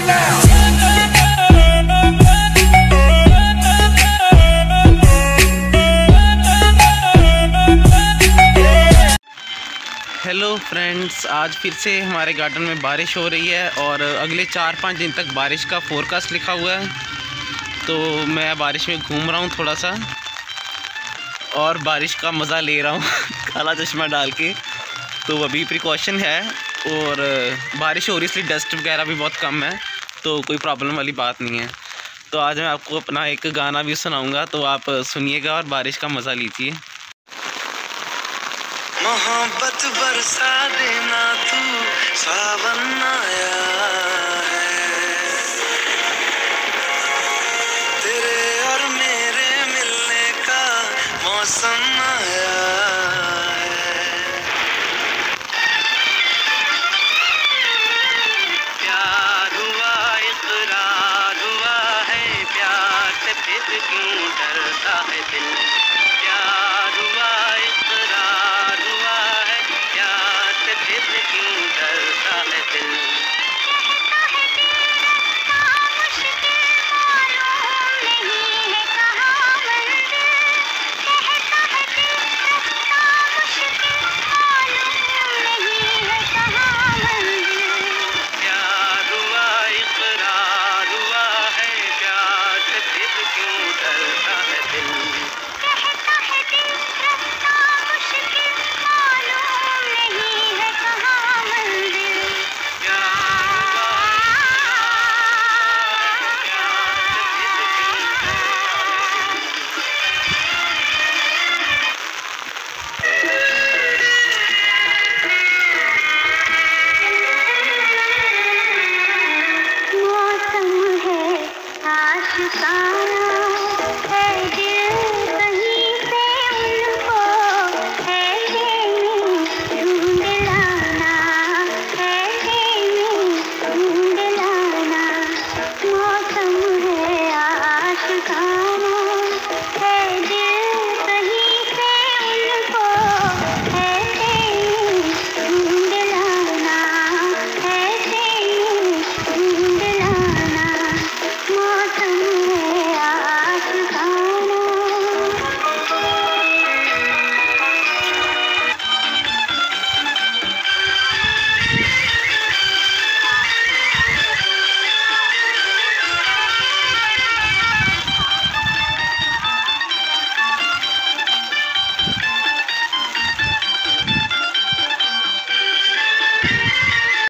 right now. Hello friends, आज फिर से हमारे गार्डन में बारिश हो रही है और अगले 4-5 दिन तक बारिश का फोरकास्ट लिखा हुआ है। तो मैं बारिश में घूम रहा हूँ थोड़ा सा और बारिश का मज़ा ले रहा हूँ काला चश्मा डाल के। तो अभी प्रिकॉशन है और बारिश हो रही इसलिए डस्ट वगैरह भी बहुत कम है, तो कोई प्रॉब्लम वाली बात नहीं है। तो आज मैं आपको अपना एक गाना भी सुनाऊँगा, तो आप सुनिएगा और बारिश का मज़ा लीजिए। मोहब्बत बरसा देना तू, सावन आया है, तेरे और मेरे मिलने का मौसम आया है। प्यार हुआ, इकरार हुआ है, प्यार से फिर क्यों डरता है दिल। प्यार हुआ, इकरार हुआ है, प्यार से फिर क्यों डरता है दिल। आशिकाना